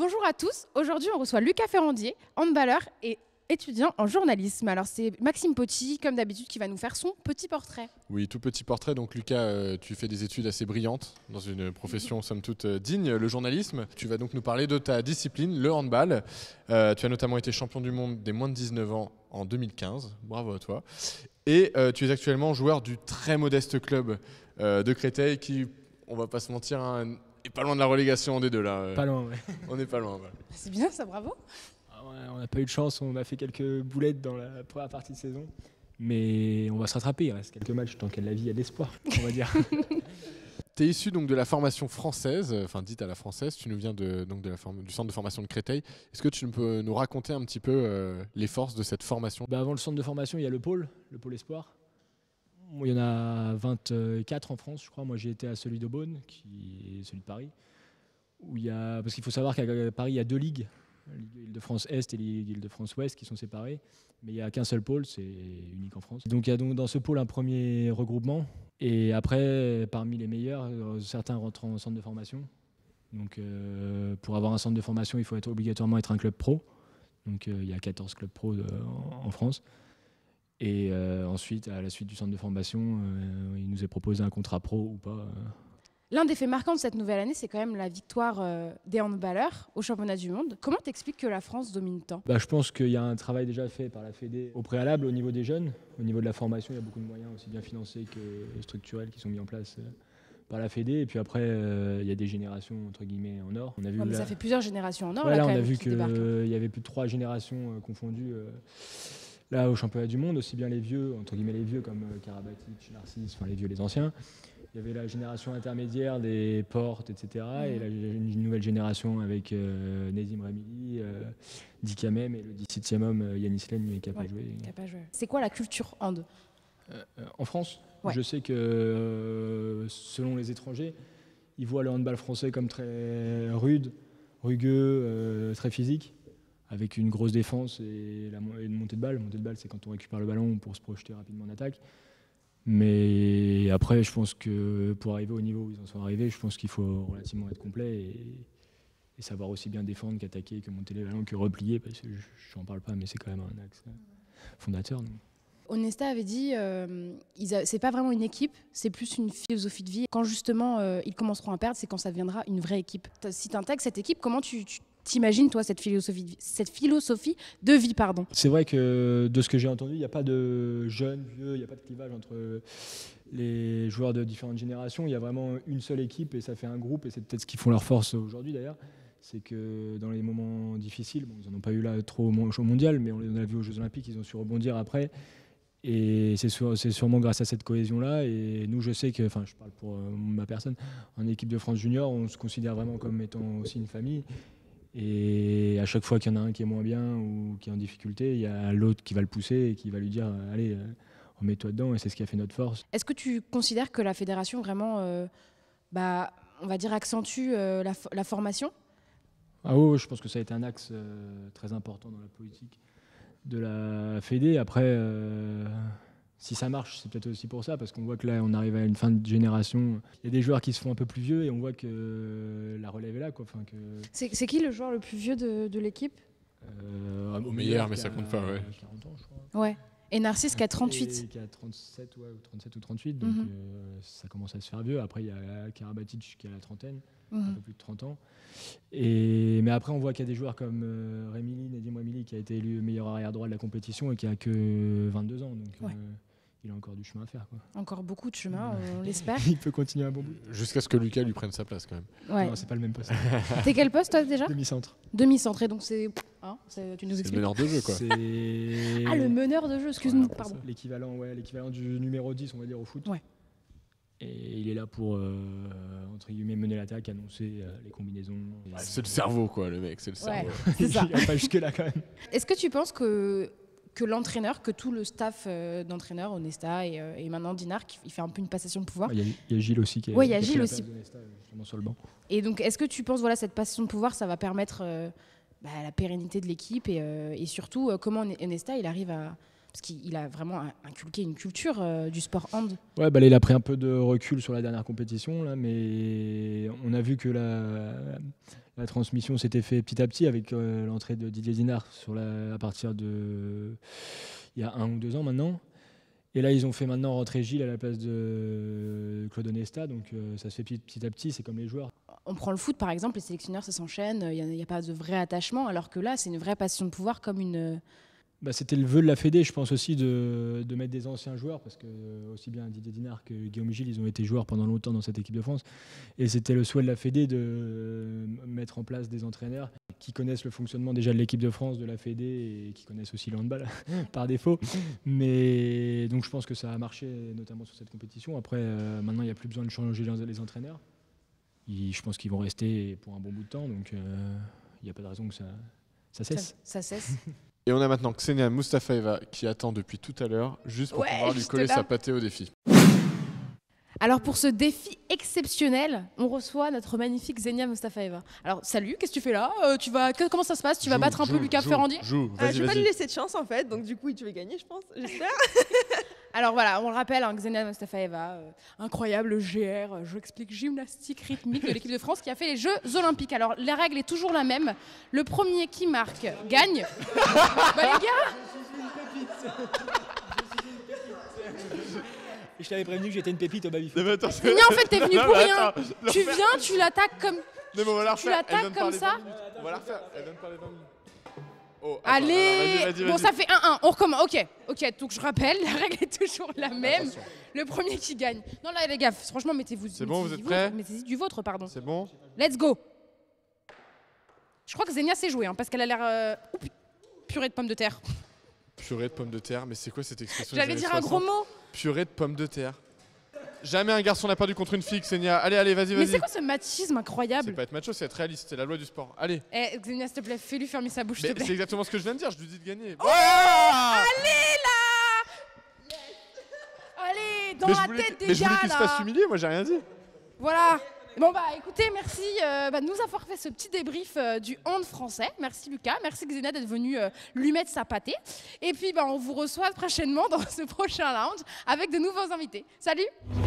Bonjour à tous, aujourd'hui on reçoit Lucas Ferrandier, handballeur et étudiant en journalisme. Alors c'est Maxime Potti, comme d'habitude, qui va nous faire son petit portrait. Oui, tout petit portrait. Donc Lucas, tu fais des études assez brillantes dans une profession somme toute digne, le journalisme. Tu vas donc nous parler de ta discipline, le handball. Tu as notamment été champion du monde des moins de 19 ans en 2015. Bravo à toi. Et tu es actuellement joueur du très modeste club de Créteil qui, on va pas se mentir, est pas loin de la relégation en D2 là. Pas loin, ouais. On n'est pas loin. Ouais. C'est bien ça, bravo. Ah ouais, on n'a pas eu de chance, on a fait quelques boulettes dans la première partie de saison. Mais on va se rattraper, il reste quelques matchs tant qu'il y a de la vie, il y a de l'espoir, on va dire. Tu es issu donc de la formation française, enfin dite à la française, tu nous viens du centre de formation de Créteil. Est-ce que tu peux nous raconter un petit peu les forces de cette formation ? Avant le centre de formation, il y a le pôle Espoir. Il y en a 24 en France, je crois. Moi, j'ai été à celui d'Aubonne, qui est celui de Paris. Parce qu'il faut savoir qu'à Paris, il y a deux ligues, la Ligue Île-de-France Est et la Ligue Île-de-France Ouest, qui sont séparées. Mais il n'y a qu'un seul pôle, c'est unique en France. Donc il y a donc dans ce pôle un premier regroupement. Et après, parmi les meilleurs, certains rentrent en centre de formation. Donc pour avoir un centre de formation, il faut obligatoirement être un club pro. Donc il y a 14 clubs pro en France. Et ensuite, à la suite du centre de formation, il nous est proposé un contrat pro ou pas. L'un des faits marquants de cette nouvelle année, c'est quand même la victoire des handballeurs au championnat du monde. Comment t'expliques que la France domine tant ? Je pense qu'il y a un travail déjà fait par la Fédé au préalable au niveau des jeunes. Au niveau de la formation, il y a beaucoup de moyens aussi bien financiers que structurels qui sont mis en place par la Fédé. Et puis après, il y a des générations entre guillemets en or. On a vu mais ça fait plusieurs générations en or. Voilà, là, quand on a même, vu qui débarquent. qu'il y avait plus de 3 générations confondues là au championnat du monde, aussi bien les vieux, entre guillemets les vieux comme Karabatic, Narcisse, enfin les vieux, les anciens. Il y avait la génération intermédiaire des Portes, etc. Et une nouvelle génération avec Nezim Remili, Dikamem et le 17e homme Yanis Len qui n'a pas joué. C'est quoi la culture hand en France, ouais. Je sais que selon les étrangers, ils voient le handball français comme très rugueux, très physique, avec une grosse défense et une montée de balle. Montée de balle, c'est quand on récupère le ballon pour se projeter rapidement en attaque. Mais après, je pense que pour arriver au niveau où ils en sont arrivés, je pense qu'il faut relativement être complet et savoir aussi bien défendre qu'attaquer, que monter les ballons, que replier, parce que je n'en parle pas, mais c'est quand même un axe fondateur. Donc. Onesta avait dit c'est pas vraiment une équipe, c'est plus une philosophie de vie. Quand justement ils commenceront à perdre, c'est quand ça deviendra une vraie équipe. Si tu intègres cette équipe, comment tu t'imagines toi cette philosophie de vie pardon. C'est vrai que de ce que j'ai entendu, il n'y a pas de jeunes, vieux, il n'y a pas de clivage entre les joueurs de différentes générations. Il y a vraiment une seule équipe et ça fait un groupe et c'est peut-être ce qui font leur force aujourd'hui d'ailleurs. C'est que dans les moments difficiles, ils n'en ont pas eu là trop au mondial, mais on l'a vu aux Jeux Olympiques, ils ont su rebondir après. Et c'est sûrement grâce à cette cohésion-là. Et nous, je sais que, je parle pour ma personne, en équipe de France junior, on se considère vraiment comme étant aussi une famille. Et à chaque fois qu'il y en a un qui est moins bien ou qui est en difficulté, il y a l'autre qui va le pousser et qui va lui dire « Allez, remets-toi dedans » et c'est ce qui a fait notre force. Est-ce que tu considères que la fédération vraiment, on va dire, accentue la formation ? Ah oui, je pense que ça a été un axe très important dans la politique de la Fédé. Après, si ça marche, c'est peut-être aussi pour ça, parce qu'on voit que là, on arrive à une fin de génération. Il y a des joueurs qui se font un peu plus vieux et on voit que la relève est là. C'est qui le joueur le plus vieux de l'équipe ? Au meilleur, mais ça compte pas, ouais. 40 ans, je crois. Ouais. Et Narcisse qui a 38. Et qui a 37 ou 38, donc ça commence à se faire vieux. Après, il y a Karabatic qui a la trentaine, un peu plus de 30 ans. Mais après, on voit qu'il y a des joueurs comme Nezim Remili qui a été élu meilleur arrière-droit de la compétition et qui a que 22 ans. Donc il a encore du chemin à faire. Encore beaucoup de chemin, on l'espère. Il peut continuer un bon bout. Jusqu'à ce que Lucas lui prenne sa place quand même. Ouais. Non, c'est pas le même poste. T'es quel poste toi déjà ? Demi-centre. Demi-centre, et donc c'est... tu nous expliques. Le meneur de jeu quoi. Le meneur de jeu, excuse-nous, voilà, pardon. L'équivalent du numéro 10, on va dire, au foot. Ouais. Et il est là pour, entre guillemets, mener l'attaque, annoncer les combinaisons. C'est le cerveau quoi, le mec, c'est le cerveau. C'est ça. Il va pas jusque-là quand même. Est-ce que tu penses que l'entraîneur, que tout le staff d'entraîneurs, Onesta et maintenant Dinard, il fait un peu une passation de pouvoir ? Il y a Gilles aussi qui est il y a Gilles aussi. Justement sur le banc. Et donc, est-ce que tu penses cette passation de pouvoir, ça va permettre la pérennité de l'équipe et surtout comment Onesta, il arrive à... Parce qu'il a vraiment inculqué une culture du sport hand. Ouais, il a pris un peu de recul sur la dernière compétition, là, mais on a vu que La transmission s'était faite petit à petit avec l'entrée de Didier Dinard à partir de il y a 1 ou 2 ans maintenant. Et là, ils ont fait maintenant rentrer Gilles à la place de Claude Onesta, donc ça se fait petit à petit, c'est comme les joueurs. On prend le foot par exemple, les sélectionneurs ça s'enchaîne, il n'y a pas de vrai attachement, alors que là c'est une vraie passion de pouvoir comme une... C'était le vœu de la Fédé, je pense aussi, de mettre des anciens joueurs, parce que aussi bien Didier Dinard que Guillaume Gilles, ils ont été joueurs pendant longtemps dans cette équipe de France. Et c'était le souhait de la Fédé de mettre en place des entraîneurs qui connaissent le fonctionnement déjà de l'équipe de France, de la Fédé, et qui connaissent aussi le handball par défaut. Mais donc je pense que ça a marché, notamment sur cette compétition. Après, maintenant, il n'y a plus besoin de changer les entraîneurs. Je pense qu'ils vont rester pour un bon bout de temps, donc il n'y a pas de raison que ça cesse. Ça cesse. Et on a maintenant Ksenia Mustafaeva qui attend depuis tout à l'heure, juste pour pouvoir lui coller sa pâtée au défi. Alors pour ce défi exceptionnel, on reçoit notre magnifique Ksenia Mustafaeva. Alors salut, qu'est-ce que tu fais là? Comment ça se passe? Tu vas battre un peu Lucas Ferrandi? Je vais pas lui laisser de chance en fait, donc du coup tu vas gagner je pense, j'espère. Alors voilà, on le rappelle, Ksenia Mustafaeva, incroyable GR, je explique gymnastique rythmique de l'équipe de France qui a fait les Jeux Olympiques. Alors la règle est toujours la même, le premier qui marque gagne. Les gars, Je t'avais prévenu que j'étais une pépite au baby-foot. Ksenia, en fait t'es venu pour rien. Tu viens, tu l'attaques comme... Tu l'attaques comme ça. On va la refaire, elle donne pas les 20 minutes. Oh, attends, allez, vas-y. Bon ça fait 1-1, on recommence, ok, donc je rappelle, la règle est toujours la même, attention. Le premier qui gagne. Non là les gars, franchement mettez-vous... C'est bon, vous êtes prêts? Mettez-y du vôtre, pardon. C'est bon? Let's go. Je crois que Ksenia sait jouer, parce qu'elle a l'air... purée de pommes de terre. Purée de pommes de terre, mais c'est quoi cette expression? J'allais dire un gros mot. Purée de pommes de terre. Jamais un garçon n'a perdu contre une fille, Ksenia. Allez, vas-y. Mais c'est quoi ce machisme incroyable? C'est pas être macho, c'est être réaliste, c'est la loi du sport. Allez. Ksenia, s'il te plaît, fais-lui fermer sa bouche, s'il te plaît. C'est exactement ce que je viens de dire, je lui dis de gagner. Oh allez là, yes. Allez, dans la tête des gars. Mais je voulais qu'il se fasse humilier, moi j'ai rien dit. Voilà. Bon écoutez, merci de nous avoir fait ce petit débrief du hand français. Merci Lucas, merci Ksenia d'être venu lui mettre sa pâtée. Et puis on vous reçoit prochainement dans ce prochain lounge avec de nouveaux invités. Salut!